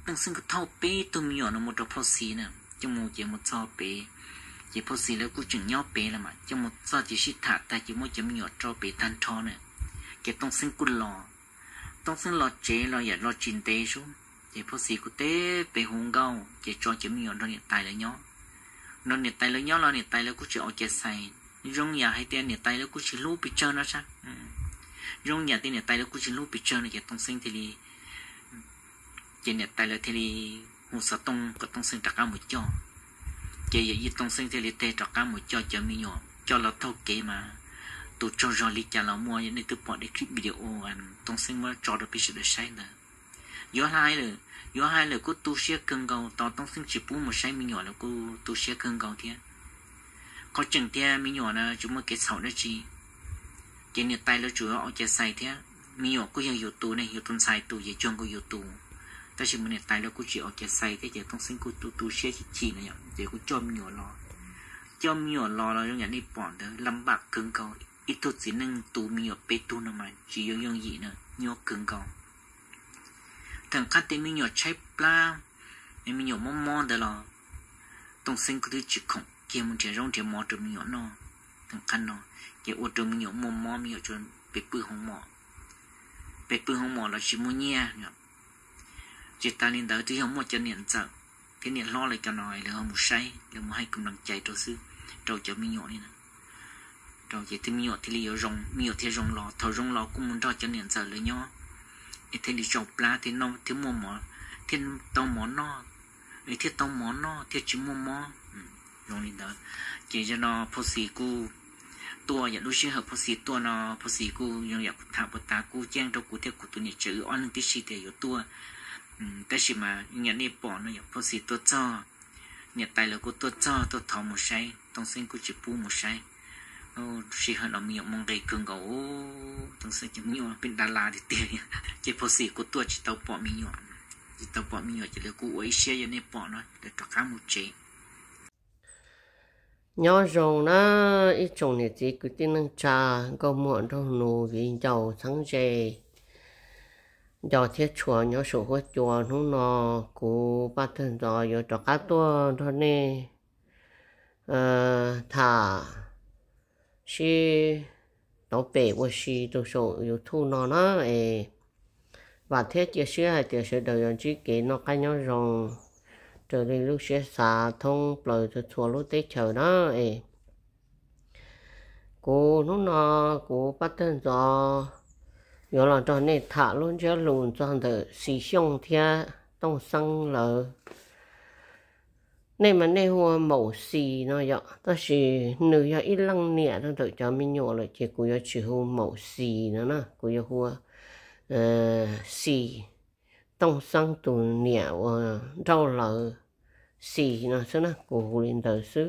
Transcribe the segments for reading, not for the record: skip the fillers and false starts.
từng sinh cái thao bê tôi mi nhỏ nó một trò phô xí nè cho một chỉ một sao bê chỉ phô xí là cũng chừng nhau bê là mà cho một sao chỉ xịt thả ta chỉ một chỉ mi nhỏ cho bê tan thọ nè cái tông sinh cún tông sinh lò chế lò giả lò chín tê xuống chỉ phô xí của tê bê hùng gạo chỉ cho chỉ mi nhỏ nó hiện tại là nhau nó hiện tại là nhau là hiện tại là cũng chỉ ở cái sai rong nhà hay tiền hiện tại là cũng chỉ lú bị chơi nó chắc rong nhà tiền hiện tại là cũng chỉ lú bị chơi này cái tông sinh thì trên hiện tại là thì hồ sơ tông có tông sinh trắc một cho cái gì tông sinh thì tê trắc một cho mi nhỏ cho là thâu kế mà tụi cho rồi lý trả là mua những từ bỏ để clip video anh tông sinh mới cho được biết sự sai nữa do hai là cô tu sửa cân cầu tao tông sinh chỉ bù một sai mi nhỏ là cô tu sửa cân cầu thế có chừng thế mi nhỏ là chúng mới kết sầu đó chi trên hiện tại là chủ yếu ở cái sai thế mi nhỏ cô hiểu tu này hiểu tuần sai tu gì chung cô hiểu tu ta chỉ muốn hiện tại là cô chỉ ở cái sai cái gì tông sinh cô tu sửa chỉ này để cô cho mi nhỏ lo là những đi bỏ đó lâm bạc cân cầu ít thôi chỉ nên tu mi nhỏ bê tu nữa mà chỉ yêu用gì nữa nhỏ cân cầu thằng khác thì mi nhỏ cháy pla mi nhỏ mò đó là tông sinh cô chỉ không kia muốn chơi rong chơi mò từ mi nhỏ nó thằng khác nó cái ô tô mi nhỏ mò mi nhỏ cho bê bự không mò là chỉ muốn nhẹ nhở chỉ ta nên đỡ thì không một chân niệm sợ cái niệm lo lại cả nói là một say là một hai cùng làm chạy trâu sư trâu cho mi nhỏ này nè trâu chỉ thì mi nhỏ thì liều rong mi nhỏ thì rong lò thầu rong lò cũng muốn cho chân niệm sợเลยnhỏ thì đi trâu pla thì nó thì mua mỏ thì tao mỏ nó thì tao mỏ nó thì chỉ mua mỏ rong lên đó chỉ cho nó phô xì cu tuaอย่างรู้ชื่อเหรอพอสีตัวเนาะพอสีกูยังอยากถามปตากูแจ้งตัวกูเที่ยวกูตัวนี้จื้ออันนึงที่ชีเดียวตัวแต่ชิมาอย่างนี้ปอนเนาะอย่างพอสีตัวจ้อเนี่ยตายแล้วกูตัวจ้อตัวทอหมดใช้ต้องเส้นกูจีปูหมดใช้โอ้ชีหันเอามีมองไกลเกินก็โอ้ต้องเส้นจะมีเป็นดาราดิเตี้ยจีพอสีกูตัวจีเตาปอมีหยอนจีเตาปอมีหยอนจะเลยกูไว้เชียอย่างนี้ปอนเนาะเดี๋ยวตัวข้ามหมดเจ nhỏ rồng nó ít trồng này chỉ cứ tin năng trà có muộn trong nụ vì giàu sáng dề giàu thiết chùa nhỏ sổ của chùa nó của ba thân rồi rồi cho cá tua thôi nè thả xí tàu bể của xí đồ sổ yêu thu nó và thiết chia sẻ chia sẻ đầu dòng chỉ kỹ nó cái nhỏ rồng trở đi lúc sẽ xả thông lời cho chùa lúc tết chờ đó cô nó cô bắt tên do giờ là cho nên thả luôn cho lùn cho thằng xì xông thia tông xăng lờ nên mà nên hoa màu xì nó vậy ta chỉ nữ ya ít lăng nhẹ nó đợi cho mình nhỏ lại chỉ cô ya chỉ hoa màu xì nữa nè cô ya hoa xì tông xăng tù nhẹ rau lờ xì nó xí nó cô lên đời xứ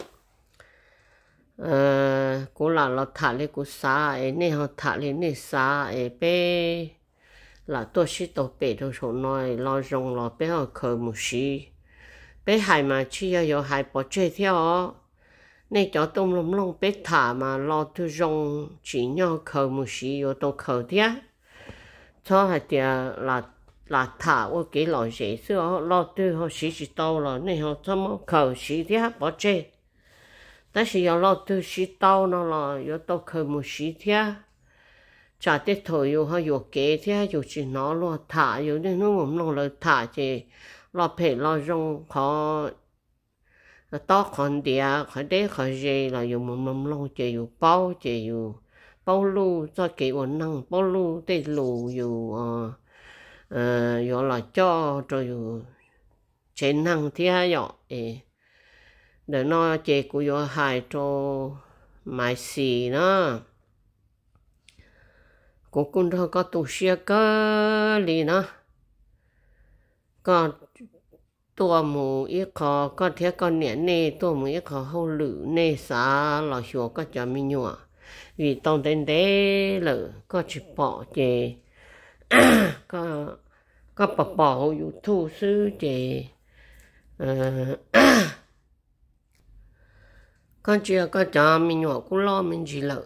cô là thả lên cô xá nên họ thả lên nên xá bé là tôi chỉ tàu bé thôi số nói lo rong lo bé họ khởi một xí bé hải mà chỉ có hải bỏ chơi theo nên cho tôm lông lông bé thả mà lo tôi rong chỉ nhau khởi một xí rồi tôi khởi thế cho hải tiệt là thả qua cái lò dễ xưa lo tôi họ chỉ tàu là nên họ cho nó khởi xí thế bỏ chơi但是要老多洗刀呢了，要到开木洗天，查的头有还有给天有去拿了塔，有的那我们弄了塔去，老陪老用好，刀看的，看的看热了，有我们弄就有包就有包路，再给我弄包路的路有有了叫就有钱弄天有để nó chế của yo hai cho mai xì nó cũng cũng thôi có tu sửa cơ lì nó có tua mù ít khó có thế con nhện nè tua mù ít khó hậu lử nè xa lò xùa có cho mình nhọ vì tông tên đế lử có chỉ bỏ chế có bỏ hậu thu sư chế con chưa có cho mình nhỏ cũng lo mình chỉ lợ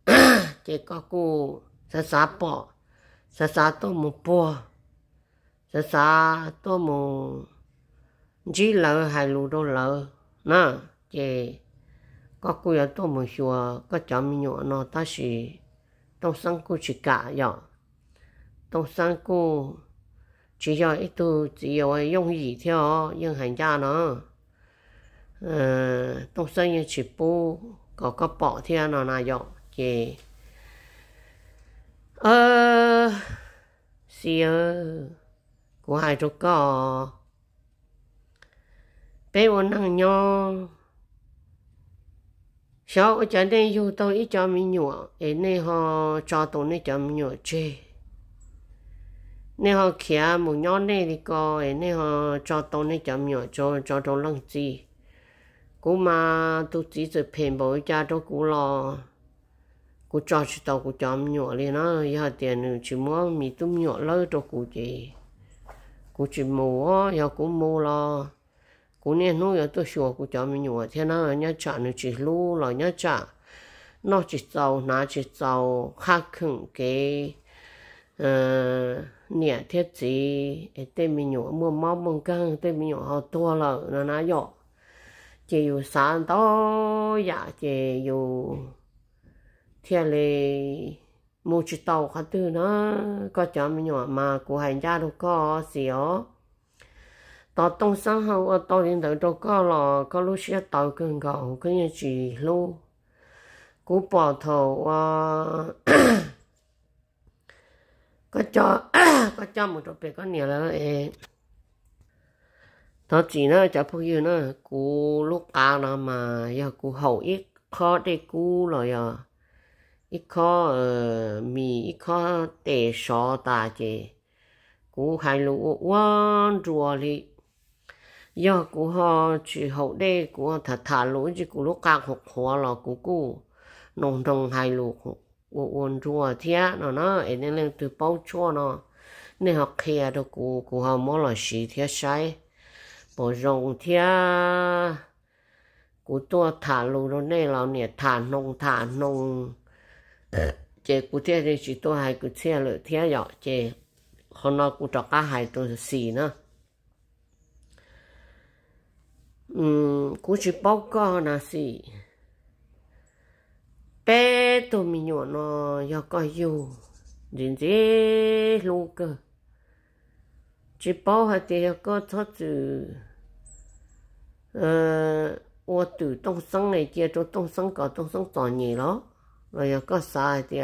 chỉ có cô sa sa bỏ sa sa tôi một bùa thế sao tôi muốn chỉ lỡ hay lù đâu lỡ nè chị có cô ở tôi muốn xua có cháu mình nhỏ nó ta chỉ trong sáng cô chỉ cả vậy trong sáng cô chỉ cho ít tu chỉ có dùng gì theo nhưng hành gia nó trong sáng như chỉ bu có bỏ theo nó là vậy chị xìa của hai chỗ có bé bọn năng nhau sau ở trên đây yêu tôi ít cho mình nhỏ ấy nên họ cho tôi nên cho mình nhỏ chê nên họ kia một nhỏ này thì có ấy nên họ cho tôi nên cho mình nhỏ cho tôi lăng gì cú mà tôi chỉ được phèn bồi cha cho cú lo cú cho chỉ tao cú cho mình nhỏ liền nó giờ tiền chỉ muốn mình tụm nhỏ lấy cho cú gì cú chỉ mua giờ cú mua lo cú nên nuôi ở tôi sửa cú cho mình nhỏ thế nó nhớ trả nó chỉ lu là nhớ trả nó chỉ giàu nó chỉ giàu khác khẩn cái nhẹ thiết gì tên mình nhỏ mua máu bằng căng tên mình nhỏ họ tua là nó ná dọ chỉอยู่sáng đó dạ chỉอยู่thiên lệ mua chỉ tàu khác từ nó có cho mình nhỏ mà của hành gia đâu có xíu tao tung sáng hậu tao đến tới đâu có là có lúc sẽ tàu cần gạo cái như chỉ lu cú bỏ thầu có cho một chút có nhiều là tao chỉ nó cho phụ yêu nó cú lúc cao nó mà giờ cú hậu ít khó để cú rồi giờ ít khó mì ít khó để sọ ta chứ cú hai lũ quan rùa đi giờ cú họ chỉ hậu đây cú thả lũ chứ cú lúc cao học hóa là cú nông đồng hai lũ uốn rùa thế nó nên lên từ bao chua nó nên học kia đó cú họ mỗi là xí thế sai bộ rồng thế cú tua thả lũ đó này là nè thả nông chế cú thế thì chỉ tôi hay cú xe lợi thế vậy chế hôm nay cú cho cả hai tôi xì nữa cú chỉ bao co là xì bé tôi mình nhỏ nó giờ có yêu đến thế luôn cơ chỉ bao hai thì có thoát từ ô từ đông sông này kia cho đông sông có đông sông toàn nhiều đó rồi có sai thì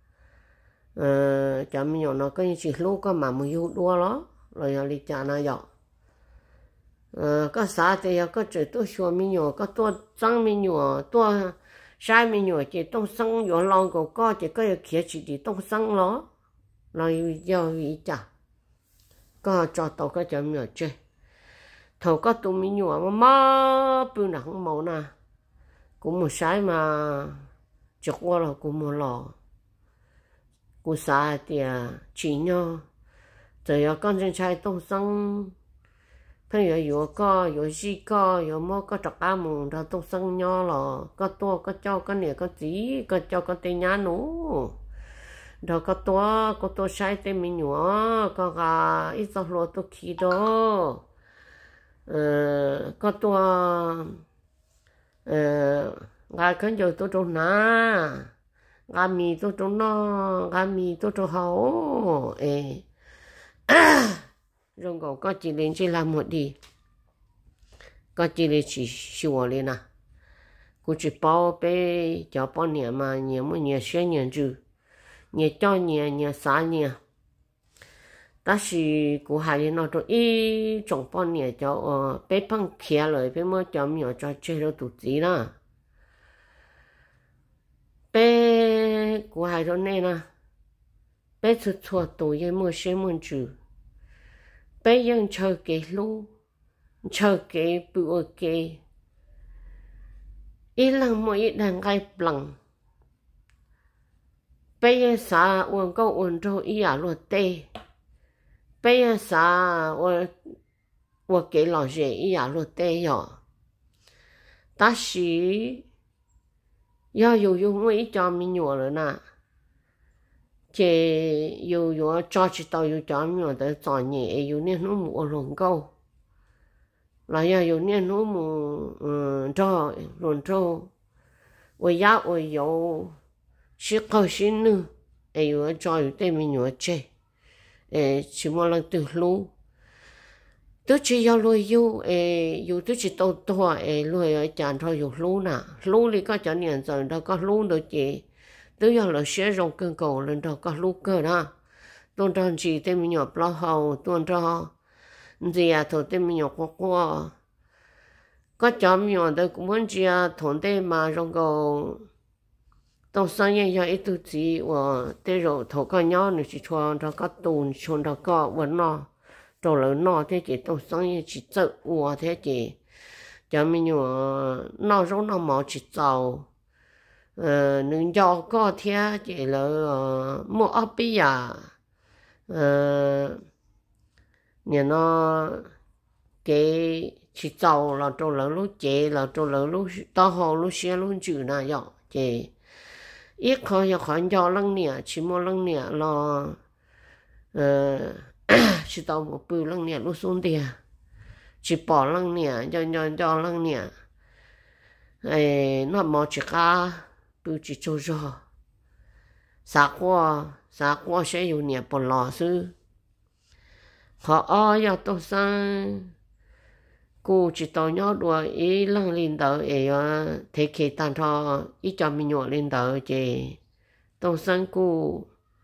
chả mình nhỏ nó có những chỉ lúc có mà mình yêu đua đó rồi đi chả nào vậy có sai thì có chỉ tôi xua mình nhỏ có tôi trắng mình nhỏ tôi sai mình nhỏ chỉ đông sông nhỏ lòng có chỉ có kia chỉ đi đông sông đó rồi giờ ý chả có cho tàu có chả mình nhỏ chơi thầu có tụi mình nhỏ mà bữa nào không màu nè cũng một sai mà chụp qua là cũng một lò cũng sai thì chỉ nhau rồi con chân trai đông sông bây giờ có gì có mua có trọc cá mùng ra đông sông nhau là có tua có cho có nè có gì có cho có tên nhà nú rồi có tua sai tên mình nhỏ có cả ít số lúa tôi khí đó có tua gà khấn giờ tôi trồng na gà mì tôi trồng nó gà mì tôi trồng hậu rồi có chỉ lên chỉ làm một đi có chỉ lên chỉ sửa lên à cô chỉ bao bé cho bao nhiêu mà nhiều mà nhiều xe nhiều chứ nhiều cho nhiều xả nhiều ta chỉ cô hay nó cho ít trồng bao nhiêu cho bé phăng kia rồi bé mới cho nhiều cho chơi được tụt gì đó bé cô hay đó này nè bé xuất xuất tôi với mua xe mua chữ béยังchờ cái lu chờ cái bữa cái ít lần mỗi ít đang gai bằng béยังsa uốn câu uốn trâu ít à luôn tê béยังsa uốn cái lò rễ ít à luôn tê rồi ta chỉ giờ dùng mỗi ít cho mình nhỏ rồi nè chế yêu cho chỉ tao yêu cho mình tới chọn nhẹ yêu nên nó mua luôn câu là yêu nên nó mua cho luôn cho ôi ya ôi yêu chỉ có xin nữa yêu cho yêu tên mình nhớ chế chỉ một lần từ lúc tôi chỉ yêu lui yêu tôi chỉ tao thôi lui ở chán thôi yêu lúc nè lúc thì có cho niệm rồi đó có lúc được chị tôi giờ là sẽ rong cơn cầu lên đó có lúc cơ đó tôi cho chị tên mình nhọc lo hầu tôi cho gì thôi tên mình nhọc qua có cho mình nhọc tôi cũng muốn chị thốn tên mà rong cầu tôi sáng nay giờ ít tôi chỉ và tên rồi thổ có nhau nữa chỉ cho đó có tồn cho đó có vấn nó rồi lớn nó thế chị tôi sáng nay chỉ tự và thế chị cho mình nhọc nó rong nó mỏ chỉ giàu nương cho có thế chỉ là mua ấp bây giờ nhà nó cái chỉ giàu là trâu lớn lúc chế là trâu lớn lúc to hồ lúc xe lúc chữ nào vậy chế ít khỏi giờ khỏi cho lăng nè chỉ mua lăng nè là chỉ tao một bự lăng nè lúc xuống tiền chỉ bỏ lăng nè cho lăng nè nó mò chỉ cá bự chỉ cho rồi xã qua sẽ dùng nè bỏ lò sư họ giờ tôi sang cô chỉ tao nhớ đùa ý lăng lên đầu thế khi tan thọ ý cho mình nhọ lên đầu chị tôi sang cô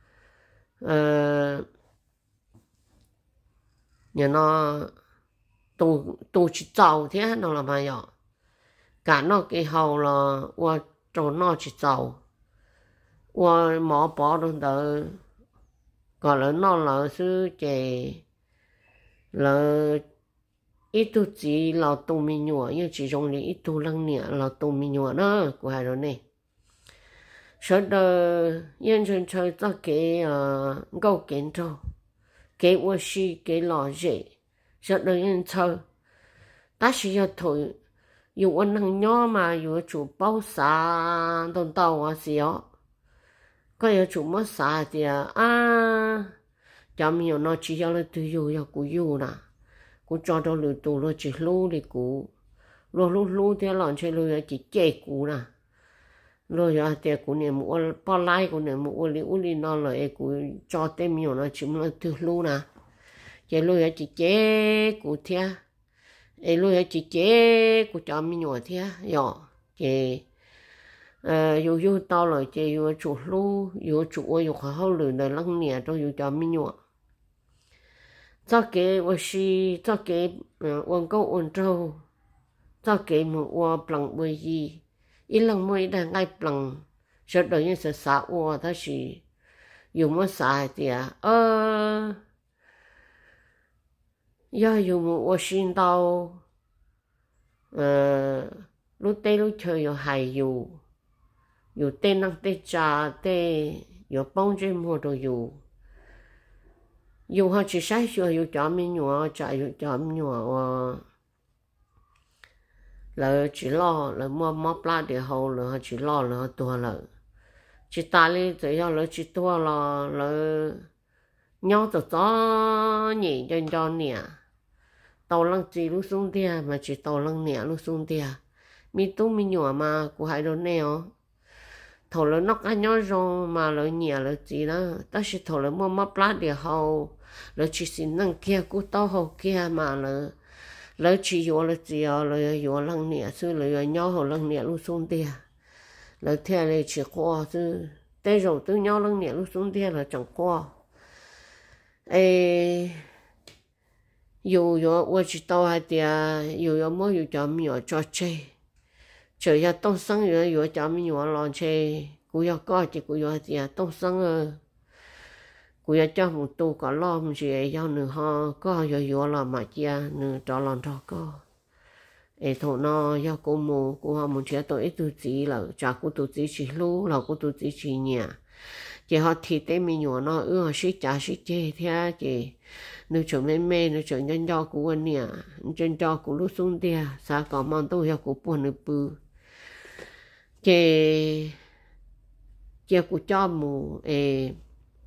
nhà nó tôi chỉ giàu thế nó là mà nhở cả nó cái hầu là qua cho nó chỉ giàu qua mỏ bỏ lên đầu còn là nó là sư chị là ít tu chỉ là tu mình nhọ nhưng chỉ dùng để ít tu lăng nhẹ là tu mình nhọ đó của hai đứa này sau đó yên chân chơi cho cái gấu kiến trâu cái ô xí cái lò dễ sau đó yên chơi ta chỉ giờ thôi yêu anh thằng nhỏ mà yêu chủ bao xa đồng tàu à xíu có yêu chủ mất xa thì cho mình nó chỉ cho là tự yêu của yêu nè cô cho đó lừa tù nó chỉ lú thì cô lú thế là chơi lừa chỉ chơi cô nè rồi giờ thì cô này mua bao lai cô này mua li nó là cô cho tên mình nó chỉ là tự lú nè chơi lừa chỉ chơi cô thế lừa chỉ chơi cô cho mình nhỏ thế giờ chơi yêu tao rồi chơi yêu chủ lú yêu chủ yêu khó lừa này lăng nhẹ cho yêu cho mình nhỏ cho cái我是做给ဝန်高ဝန်州做给我plank bởi gì ít lần mới đang ngay plank sau đó những sự xã hội đó là dùng một xã thì giờ dùng một sinh tàu lúc tây lúc chơi rồi hay dùng tên năng tên trà tên dùng bông trên mua đồ dùng họ chỉ sai sửa dùng cho mình nhỏ chạy dùng cho mình nhỏ là chỉ lo là mua móc lá để hậu là họ chỉ lo là tua là chỉ ta lên tự do là chỉ tua là nhau từ đó nhỉ cho nè tàu lăng chỉ lúc xuống tia mà chỉ tàu lăng nè lúc xuống tia mi tú mi nhỏ mà của hai đứa nèo thầu là nó cái nhau rồi mà là nhẹ là gì đó ta chỉ thầu là mua móc lá để hậu là chỉ xin năng kia của tao hậu kia mà là chỉ vô là gì là vô lăng nhẹ xưa là nhau hậu lăng nhẹ lúc xuống tia là theo là chỉ qua chứ tới rồi tới nhau lăng nhẹ lúc xuống tia là chẳng qua dù tôi chỉ tao hay tia dù mới dù cho mình cho chơi chờ ya tông sang rồi cho mình nhỏ lon chơi cú ya coi chỉ cú ya tia tông sang cú ya cho một tu cả lo mình chỉ giao nữa ha có yo là mà chia nữa cho lon cho có thổ nó ya cú mù cú ha mình chỉ tôi ít tu chỉ là cha cú tu chỉ lu là cú tu chỉ nhẹ chỉ họ thì tên mình nhỏ nó sĩ trả sĩ chê thế chị nếu chỗ mê nếu chỗ nhân cho cú anh nhẹ nhân cho cú lúc xuống tia sao có mong tôi ya cú buồn nữa bự chị cú cho mù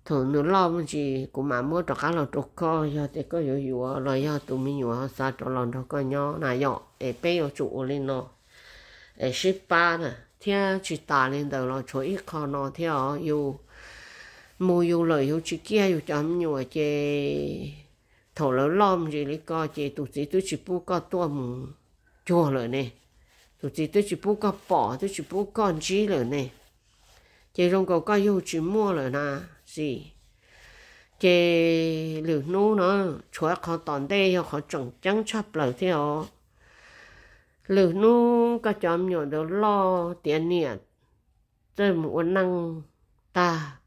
thường nó lo mình chỉ cũng mà mua cho cá là trục co giờ thì có nhiều rồi giờ tụi mình nhiều sao cho lần đó có nhỏ này nhỏ để bé ở trụ lên nó để ship ba nè theo chỉ ta lên đầu là chỗ ít con nó theo yêu mua yêu lời yêu chỉ kia yêu chấm nhiều chế thầu lớn lom gì lấy co chế tụi chỉ bu co tua mù chua rồi nè tụi chỉ bu co bỏ tụi chỉ bu con chí rồi nè chế trong cầu có yêu chỉ mua rồi nè gì chế liều nô nó chúa họ tòn đây họ trồng trắng chắp lời theo liều nô có chấm nhiều đó lo tiền nhiệt chơi một năng ta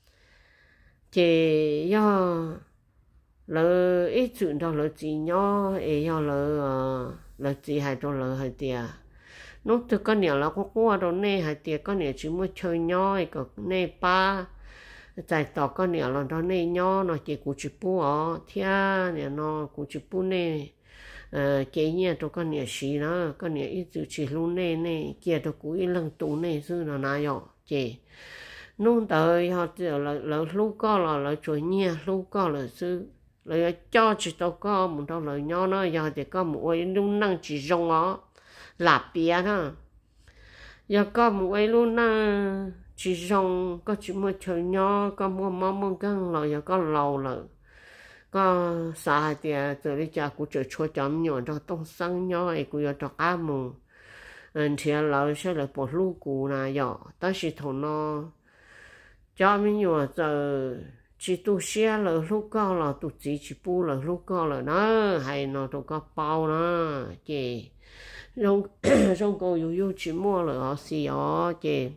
chế do lỡ ít chuyện đó lỡ gì nhỏ ấy do lỡ gì hay cho lỡ hay tiệt lúc từ con nhỏ là có qua đó nè hay tiệt con nhỏ chỉ muốn chơi nhỏ ấy có nè ba giải tỏ con nhỏ là đó nè nhỏ nó chỉ cụ chỉ bu ở thia nè nó cụ chỉ bu nè cái nhà cho con nhỏ xí nó con nhỏ ít chữ chỉ luôn nè nè kia cho cụ ít lần tụ nè xưa nó nãy giờ chị nung tới họ là lúc có là chuối nhia lúc có là sư là cho chỉ tao có một tao là nhỏ nó giờ thì có một cái lúc năng chỉ rong ó là bia ha giờ có một cái lúc năng chỉ rong có chỉ một chơi nhỏ có mua căng là giờ có lầu là có xa thì từ bây giờ cũng chơi chua chấm nhỏ cho tông xăng nhỏ ấy cũng giờ cho cá mù thì là sẽ là bỏ lú cù này giờ ta chỉ thằng nó cho mình nhiều giờ chỉ tu xe là lúc cao là tu chỉ bu là lúc cao là nó hay nó tu có bao nó chị trong cô yêu chỉ mua là họ xì họ chị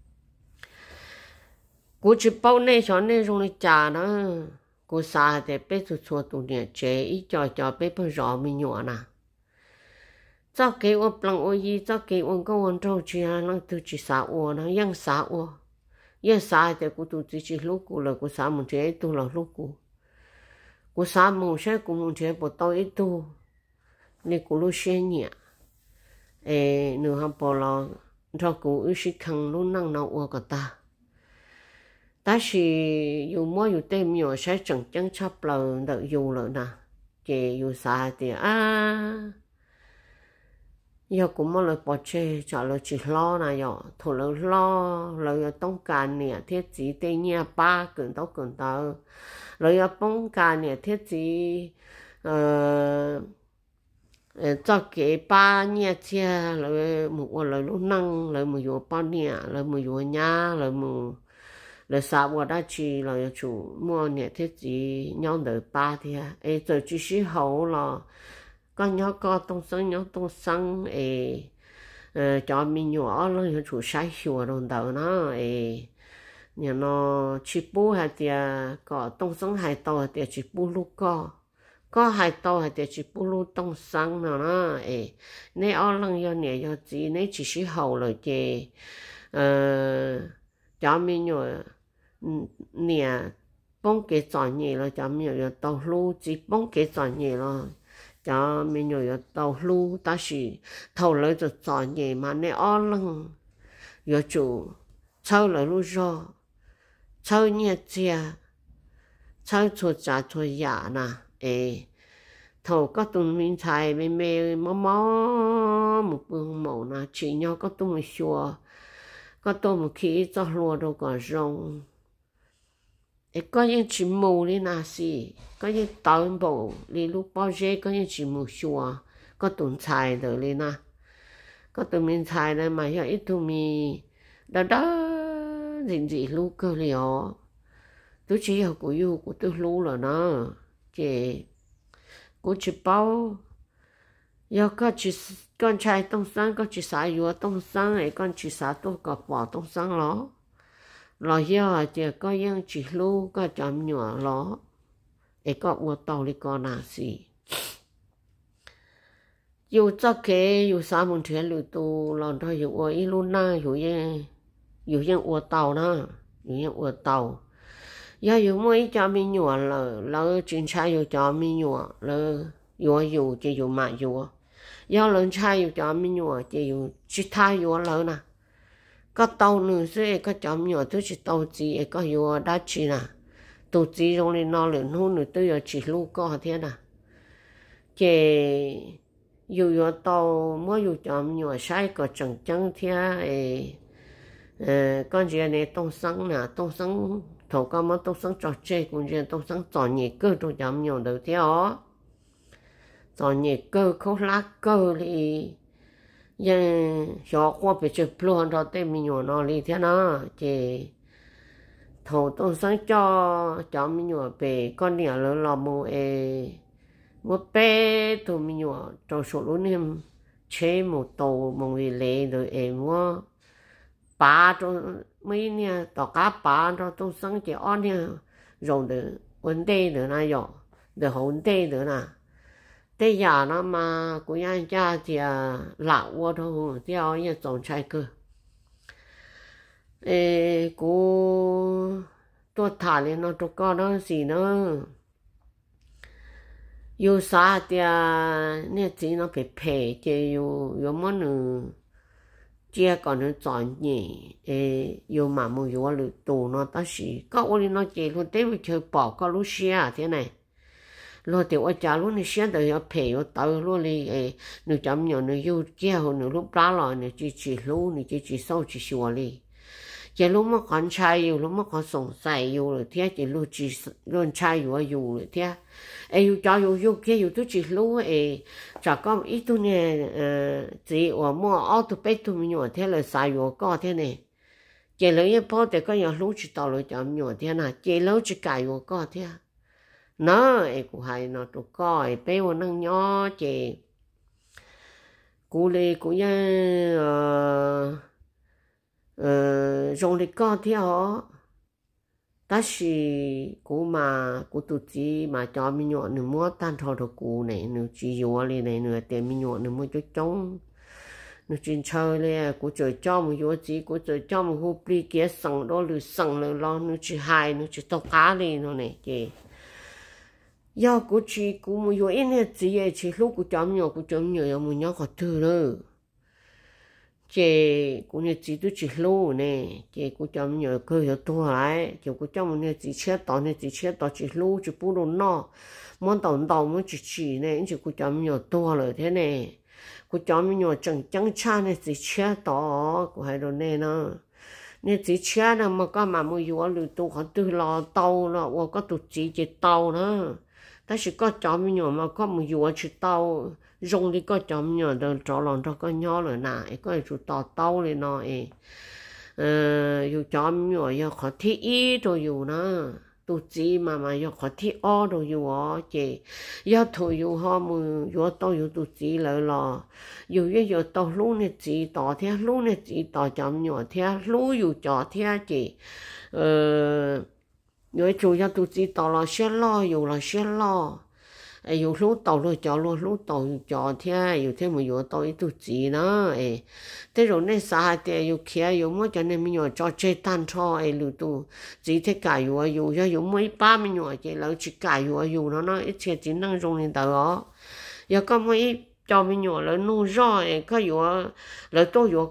cô chỉ bao này cho nên trong này trả nó cô xa thì bé chua tu nhẹ chế ít cho bé bao rõ mình nhỏ nè cho cái ô bằng ô gì cho cái ô có ô trâu chia nó từ chỉ xa ô nó yang xa ô giờ xa thì cô tu chỉ lúc cô là cô xa một chế tu là lúc cô xa một chế cô một chế bộ tao ít tu nên cô lúc xe nhẹ nửa hôm bỏ lo cho cô ước sĩ khăn lúc năng nào ô cả ta chỉ dù mua dù tên nhiều sẽ chẳng chẳng chấp lời đợi dù lợi nè chỉ dù xa thì giờ cũng mới lời bỏ chơi cho lời chỉ lo này giờ thủ lời lo lời tông cả nè thiết chỉ tên nhà ba cần tao lời bông cả nè thiết chỉ cho cái ba nhà chia lời một lời lúc năng lời một vụ bao nè lời một vụ nhà lời sao qua đã chỉ lời chủ mua nè thiết chỉ nhau đời ba thì ấy giờ chỉ sĩ hậu là con nhỏ có tông xăng cho mình nhỏ lên chủ sai sửa rồi đầu nó nhà nó chỉ bu hay thì có tông xăng hay to thì chỉ bu lu có hay to hay thì chỉ bu lu tông xăng nó nếu ở lần giờ nè giờ chỉ nếu chỉ sĩ hậu rồi thì cho mình nhỏ nè bông cái chọn nhẹ rồi cho mình nhỏ tàu lu chỉ bông cái chọn nhẹ rồi cho mình nhớ tàu lu ta chỉ thầu lấy cho chọn nhẹ mà nè ở lưng giờ chủ sau lại lu rồi sau nhẹ chia sau cho trả cho giả nè thầu có tụi mình xài mê mó một bông màu nè chỉ nhau có tụi mình xua có tụi mình khí cho lúa đâu còn rong có những chỉ mù đi nà xí có những tàu bộ đi lúc bao giờ có những chỉ mù xua có tụi xài rồi đi nà có tụi mình xài này mà giờ ít tụi mình đó gì lúc cơ liệu tôi chỉ học của yêu của tôi lúc rồi nó chị của chị bao giờ có chỉ con trai tông sáng có chỉ xài yêu tông sáng ấy con chỉ xài tôi có bỏ tông sáng đó rồi giờ thì có những chỉ lu có chấm nhỏ ló để có ô tô đi có nào gì dù cho cái dù sao mình thấy lưu tu lần thôi dù ở luôn na dù những ô tô na dù những ô tô giờ dù mấy cho mình nhỏ là chuyện trai dù cho mình nhỏ là dù chỉ dù mà dù giờ lần trai dù cho mình nhỏ chỉ dù chỉ thay dù lớn nè có tàu nữa sẽ có chấm nhỏ tôi chỉ tàu gì có vô đá chi nè tụ chỉ trong lên nó lên hôn nữa tôi giờ chỉ lu co thế nào chị dù yo tàu mới dù chọn nhiều sai có chẳng chẳng thế con chị này tông sáng nè tông sáng thầu con mới tông sáng trò chơi cũng chị tông sáng chọn nhẹ cơ tôi chọn nhiều đầu theo chọn nhẹ cơ không lá cơ thì nhưng cho qua bị chụp luôn rồi tên mình nhiều nó đi thế nào chị thầu tông sáng cho mình nhiều về con nhà lớn lò mù một bé tụi mình nhỏ trong số lúc em chế một tàu một người lệ rồi em mua ba trong mấy nè tàu cá ba trong tôi sáng chỉ ăn nè rồi được vấn đề nữa này rồi được vấn đề nữa nè bây giờ nó mà của anh cha thì lão quá thôi theo như tổng trai cơ của tôi thả lên nó cho con nó gì nữa yêu sao thì nè chỉ nó phải phê chứ yêu món nữa chia còn nó chọn nhỉ yêu mà mua yêu lựa tù nó ta chỉ có ôn nó chỉ luôn tới với chơi bỏ có lúc xia thế này lo tiểu ở nhà luôn này xia đời yêu phê yêu tao luôn đi nửa chấm nhỏ nửa yêu chia hồi nửa lúc đó rồi nửa chỉ lúc nửa chỉ sau chỉ xua đi chỉ lúc mà còn trai yêu lúc mà còn sống sai yêu rồi thế chỉ lúc chỉ luôn trai yêu rồi thế yêu cho yêu kia yêu tôi chỉ lúc chả có ít tu nè chỉ ở mua ở tu bé tu mình nhỏ thế là sai yêu có thế này chỉ lấy cái bao để có nhà lúc chỉ tao lấy cho nhỏ thế nào chỉ lấy chỉ cài yêu có thế nó cũng hay nó tụ coi bé mà nâng nhỏ chỉ cú lê cú nha dùng để có theo ta chỉ cú mà cú tụt chỉ mà cho mình nhọn nữa mua tan thọ được cú này nữa chỉ vô lên này nữa tiền mình nhọn nữa mua cho trống nữa chuyên chơi lên cú chơi cho một vô chỉ cú chơi cho một hộp đi kia sẵn đó lừa sẵn lừa lo nữa chỉ hai nữa chỉ tao cá lên nó này kì do cú chỉ cú một vô ít này chỉ lúc cú chấm nhiều một nhóc có thứ nữa chị cũng như chị tôi chỉ lâu nè chị cũng cho mình nhớ cơ hiệu tua lại chị cũng cho mình nhớ chị chết tao chỉ lâu chỉ bù đồ no món tàu mới chỉ nè chị cũng cho mình nhớ tua rồi thế nè cũng cho mình nhớ chẳng cha nè chị chết tao cũng hay đồ nè nó nè chị chết nè mà có mà mua vô lừa tu họ tư lo tàu nó và có tụt chị tàu nữa ta chỉ có cho mình nhớ mà có một vô chỉ tàu dùng đi có chấm nhỏ được cho lòng cho có nhỏ rồi nè có chủ tỏ tàu lên nó dù chấm nhỏ giờ khó thi ít rồi dù nó tụt gì mà giờ khó thi o rồi dù ó chị giờ thôi dù họ mù dù tao dù tụt gì lại lo dù giờ tao lúc này chỉ tỏ theo lúc này chỉ tỏ chấm nhỏ theo lúc dù cho theo chị rồi chủ giờ tụt gì tỏ là sẽ lo dù là sẽ lo yêu lúc tàu rồi cho lúc tàu cho thế yêu thế mà yêu tàu ít tu gì nữa thế rồi nên sao thì yêu kia yêu mới cho nên mình yêu cho chơi tan cho lưu tu chỉ thế cả yêu mấy ba mình yêu chỉ là chỉ cả yêu nó ít chuyện chỉ năng dùng lên tàu yêu có mấy cho mình yêu là nuôi rồi có yêu là tôi yêu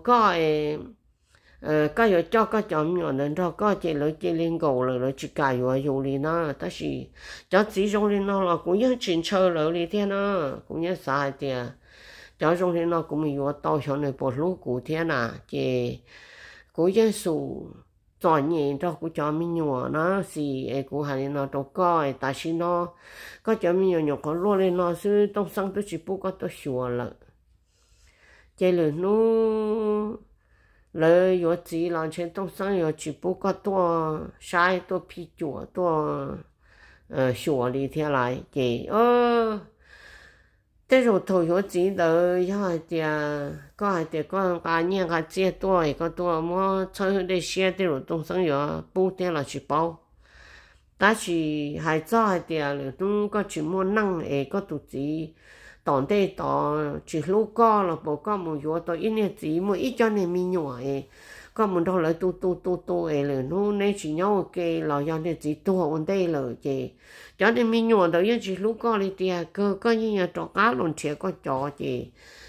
có yêu cho có chọn nhỏ nên cho có chỉ lấy chỉ lên cầu là chỉ cài vào dùng đi nó ta chỉ cho chỉ dùng đi nó là cũng như chuyện chơi rồi đi thế nó cũng như sai thì cho dùng đi nó cũng mình vào tàu cho này bỏ lú cụ thế nào chỉ cũng như số chọn nhẹ cho cũng cho mình nhỏ nó gì cũng hay nó cho coi ta chỉ nó có cho mình nhỏ có luôn lên nó sư trong sáng tôi chỉ bố có tôi sửa lại chỉ là nó lời yo chỉ làm trên trong sáng yo chỉ bố có tua sai tua phi chùa tua sửa đi theo lại chị thế rồi thôi yo chỉ đời hai tiệt có cá nhân cá chia tua có tua mua chơi để xe thế rồi trong sáng yo bố thế là chỉ bao ta chỉ hai cho hai tiệt rồi chúng có chỉ mua năng có tụt gì tòn đây tòn chỉ lúc co là bộ có một chỗ tòn ít này chỉ một ít cho nên mình nhỏ có một đâu lại tu là nó nên chỉ nhau cái là do nên chỉ tu ở đây là chị cho nên mình nhỏ đó chỉ lúc co đi thì cơ có như nhà trọ cá luôn trẻ có trọ chị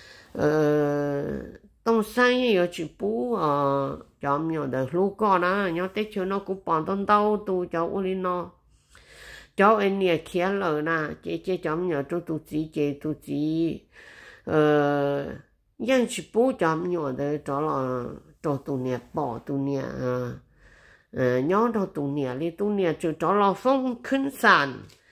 tông sang như chỉ bú cho nhỏ đó lúc co đó nhau tết cho nó cũng bằng tông đâu tu cho uli nó cháu anh nhà kia lời na chế chấm nhỏ cho tụi chị chế tụi chị dân chỉ bố chấm nhỏ đấy cho là cho tụi nhà bỏ tụi nhà nhớ cho tụi nhà đi tụi nhà cho là phong khinh sản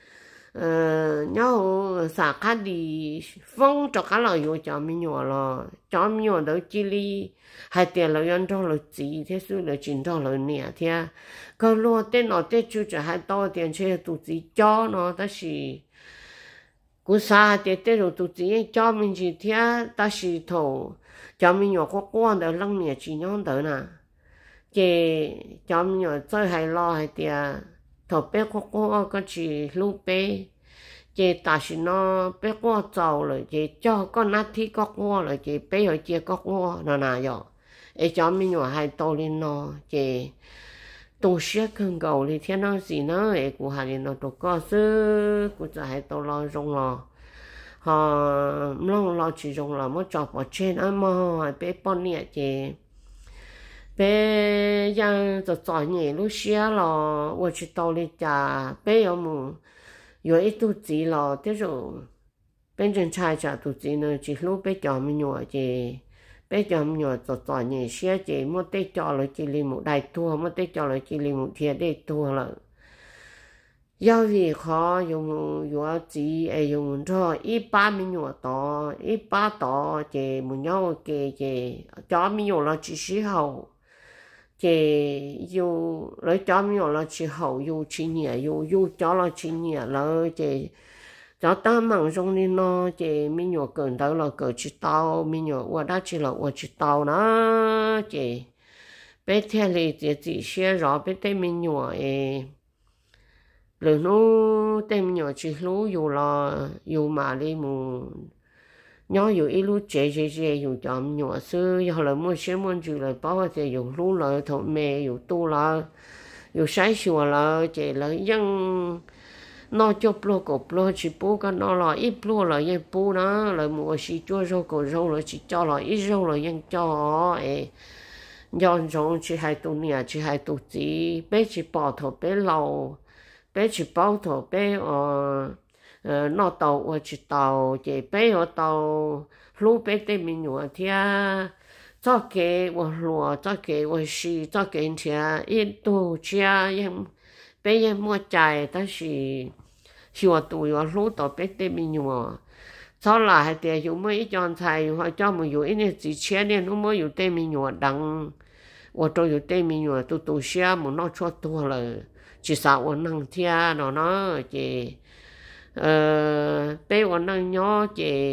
nhớ xả cá đi phong cho cá là vô chấm nhỏ là chấm nhỏ đấy chỉ li hai tiền là dân cho là gì thế sự là chính cho là nhà thế cái lúa tên nó tên chú chỉ hai to tiền chơi tụi chị cho nó ta chỉ cú sa tiền tên rồi tụi chị cho mình chỉ thế ta chỉ thầu cho mình nhỏ có quan được lăng nhà chỉ nhon tới nè chị cho mình nhỏ chơi hay lo hay tiền thầu bé có cái chỉ lúc bé chị ta chỉ nó bé có giàu rồi chị cho con nát thì có qua rồi chị bé rồi chị có qua nó nào vậy ấy cho mình nhỏ hai to lên nó chị tôi sẽ không cầu thì thiên nó gì nó ấy của hai đứa nó tôi có sư của cha hai tôi lo rong lo họ lo chỉ rong là mới chọc ở trên ăn mà bé bọn nhẹ chị bé yang cho cho nhẹ lúc xưa là tôi chỉ tao đi cha bé有冇有一肚子了这种变成菜cha肚子呢只路bé cho mình nhỏ chị bé cho mình nhỏ cho nhẹ xưa chị mua tết cho là chị liền một đại tua mua tết cho là chị liền một thiệt để tua là do vì khó dùng chỉ dùng cho ít ba mình nhỏ to ít ba to chị muốn nhau chị cho mình nhỏ là chỉ sử hậu chị dù lấy cho mình nhỏ là chỉ hậu dù chỉ nhẹ dù cho là chỉ nhẹ là chị cho ta mang trong đi nó chị mình nhỏ cần đâu là cỡ chỉ tao mình nhỏ qua đó chỉ là qua chỉ tao nó chị bé theo thì chị sẽ rõ bé tên mình nhỏ rồi nó tên nhỏ chỉ lú dù mà đi mù nhỏ dù ít lú chế dù chọn nhỏ xưa giờ là mua xe mua chữ là bảo thì dù lú là thọ mẹ dù tu là dù sai sửa là chị là dân nó chụp lo cột lo chỉ bố cái nó là ít lo là dân bố nó là mua xí chua rau cổ rau là chỉ cho là ít rau là dân cho dân rau chỉ hai tu nhà chỉ hai tu gì bé chỉ bỏ thọ bé lâu bé chỉ bao thọ bé nó tàu ở chỉ tàu chỉ bé ở tàu lú bé tên mình nhỏ thì cho cái ở lúa cho cái ở xí cho cái thì ít tu chia em bé em mua trái ta chỉ xua tụi ở lú tàu bé tên mình nhỏ sau lại thì dùng mấy chọn菜或者冇用一年之前呢，我冇用tên mình nhỏ đắng我都有tên mình nhỏ tu xe một nó cho tua là chỉ sao我能听nó chỉ bé我能nhỏ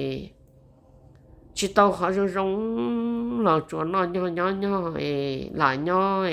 chỉ tao họ rồi rong là chỗ nó nhỏ là nhỏ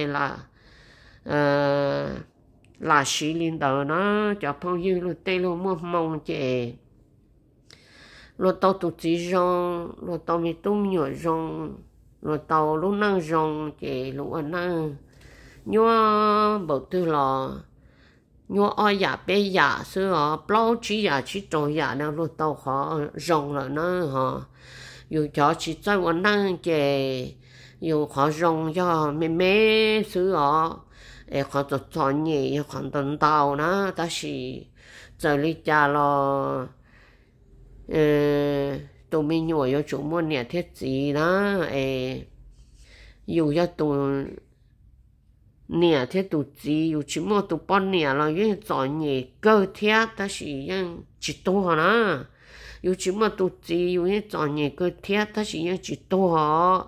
là xí lên đầu nó cho phong như luôn tê luôn mua mông chỉ luôn tao tụt chỉ rong luôn tao mi tung nhỏ rong luôn tao lúc năng rong chỉ lúc anh năng nhỏ bầu tư lò nhỏ ai giả bé giả xưa bao chỉ giả chỉ trồng giả nào luôn tao họ rong là nó họ dù cho chỉ cho anh năng chỉ dù họ rong cho mẹ xưa họ cho nhẹ họ tận tàu nó ta chỉ giờ đi cha lo tụi mình nhỏ yo chủ muốn nhẹ thiết gì đó dù cho tụi nhẹ thiết tụi gì dù chỉ muốn tụi bọn nhẹ là những chọn nhẹ cơ thiết ta chỉ những chỉ to hả dù chỉ muốn tụi gì dù những chọn nhẹ cơ thiết ta chỉ những chỉ to hả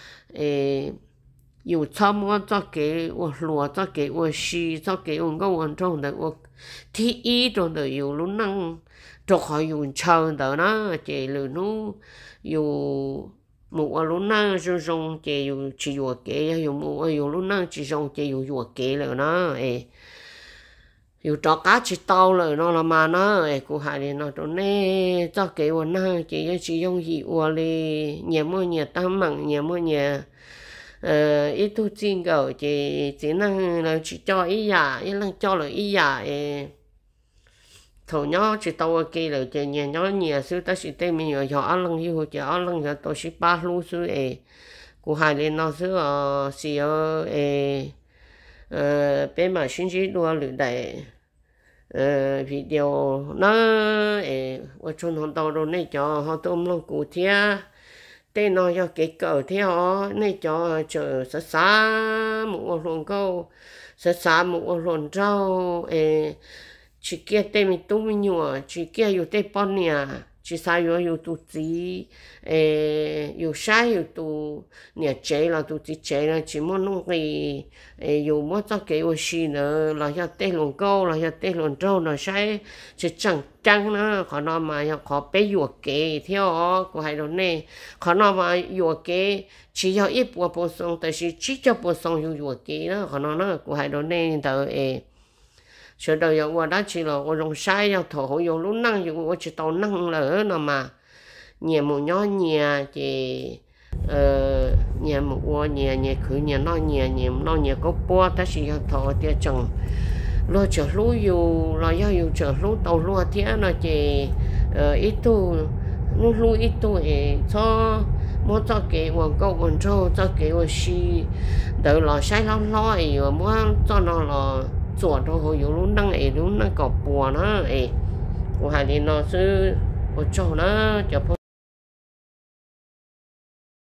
dù cho mua cho cái lúa cho cái xì cho cái cái trong đó thì ý trong đó dù lúc năng cho họ dùng chờ đó nó chỉ lừa nó dù một lúc năng dùng chỉ dù chỉ dùng cái dùng một lúc năng chỉ dùng chỉ dùng cái rồi nó dù cho cá chỉ tao rồi nó là mà nó cũng hay đi nó cho nên cho cái năng chỉ dùng gì đi nhà mua nhà tam mặn nhà mua nhà ít thu tiền cầu chỉ năng là chỉ cho ý giả ý năng cho là ý giả thầu nhỏ chỉ tao kia là chỉ nhà xưa ta chỉ tên mình nhỏ ăn lăng yêu chỉ ăn lăng giờ tôi chỉ ba lú xưa của hai lên nó xưa xìa bên mà xin chỉ đua lửa đại video nó ở trong hàng đầu rồi này cho họ tôm lòng cụ thia tên nó cho cái cờ theo này cho chờ sát xa một lần câu sát xa một lần rau chỉ kia tên mình tu mình nhua chỉ kiaอยู่tên bọn nè chỉ saiอยู่tu gìอยู่saiอยู่tu nè chế là tu chỉ chế là chỉ muốn弄cáiอยู่muốn cho cái ô xí nữa là cho tên lần câu là cho tên lần rau là sai chỉ chẳng chẳng nữa họ nói mà họ béอยู่cái theo của hai đứa này họ nói màอยู่cái chỉ cho ít bộ songแต่chỉ cho bộ songอยู่cái đó họ nói nó của hai đứa này tới sau đó giờ qua đó chỉ là我用晒要头用lúc năng dùng我chỉ tàu năng lỡ nó mà nhà một nhỏ nhà thì nhà một qua nhà nhà khử nhà nó nhà có bò ta chỉ要头thì chẳng lo chờ lúa dù lo yêu chờ lúa tàu lúa thì nó chỉ ít tu lúa ít tu thì cho muốn cho cái quần câu quần trâu cho cái quần xì đợi lo sai lo rồi muốn cho nó là做到好有路能路那个波呢我还得那是我做呢就不。